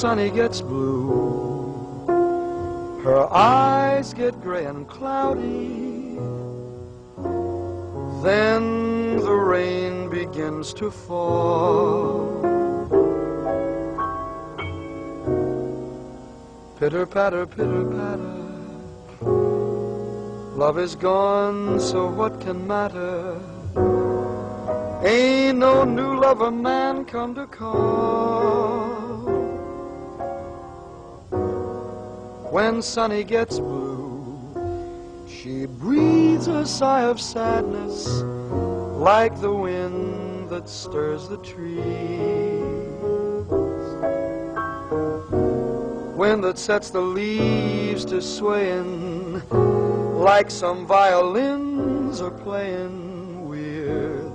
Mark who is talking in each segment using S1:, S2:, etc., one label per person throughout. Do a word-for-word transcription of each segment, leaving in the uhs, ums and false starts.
S1: Sunny gets blue, her eyes get gray and cloudy. Then the rain begins to fall. Pitter patter, pitter patter, love is gone, so what can matter? Ain't no new lover man come to call. When Sunny gets blue, she breathes a sigh of sadness, like the wind that stirs the trees, wind that sets the leaves to swaying, like some violins are playing weird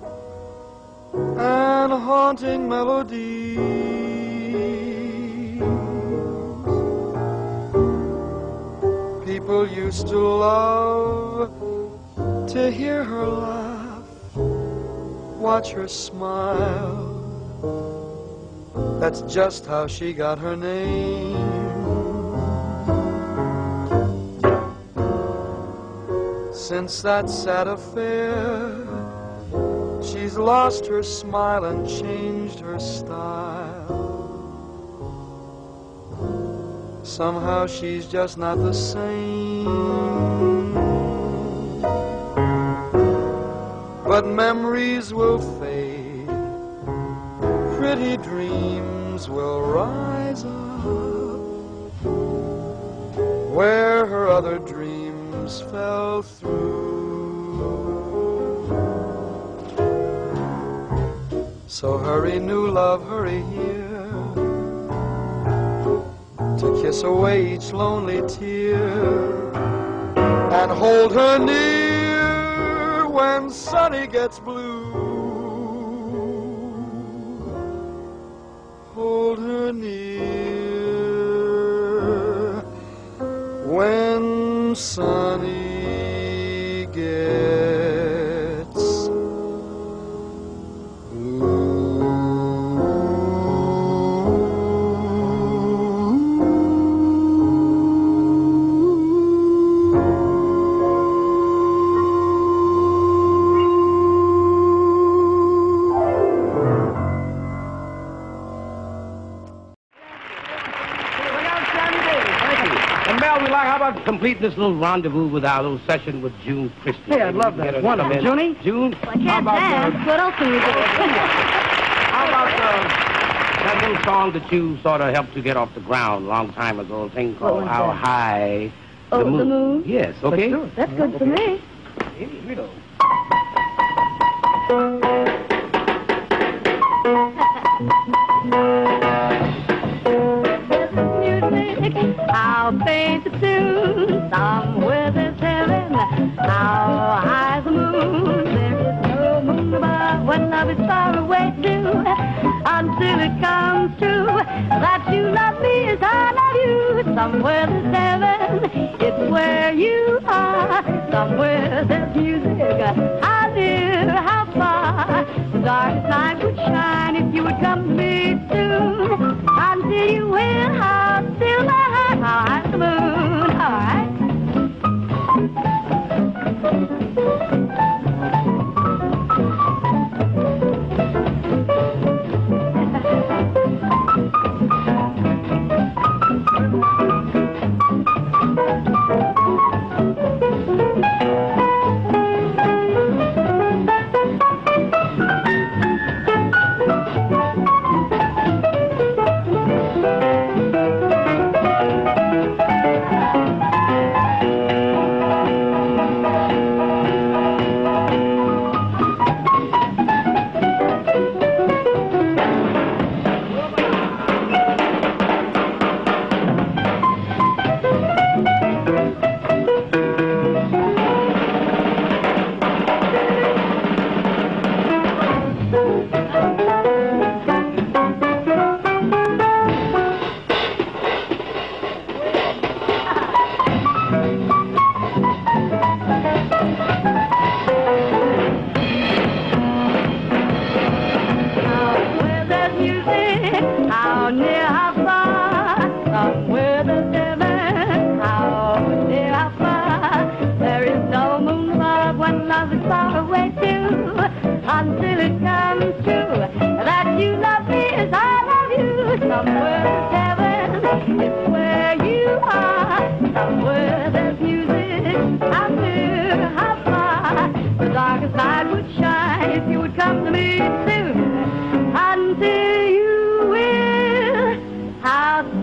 S1: and haunting melodies. People used to love to hear her laugh, watch her smile. That's just how she got her name. Since that sad affair, she's lost her smile and changed her style. Somehow she's just not the same. But memories will fade, pretty dreams will rise up, where her other dreams fell through. So hurry, new love, hurry here, to kiss away each lonely tear, and hold her near when Sunny gets blue. Hold her near when Sunny gets blue.
S2: Complete this little rendezvous with our little session with June Christy.
S3: Hey, I'd love that. Wonderful. Junie?
S2: June?
S4: Well, I can't dance.
S2: Uh,
S4: what else can we do?
S2: how about uh, that little song that you sort of helped to get off the ground a long time ago, a thing called How that? High
S4: oh,
S2: the Moon?
S4: The Moon?
S2: Yes, okay.
S4: That's good for me.
S2: Here we go.
S4: How faint the tune, somewhere there's heaven. How high the moon, there is no moon above. When love is far away too, until it comes true that you love me as I love you. Somewhere there's heaven, it's where you are. Somewhere there's music, how near, how far. The darkest night would shine if you would come to me soon. Until you will, how still my heart, how high the moon, all right?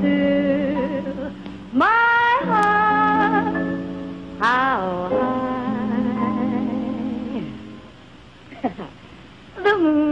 S4: fill my heart. How high the moon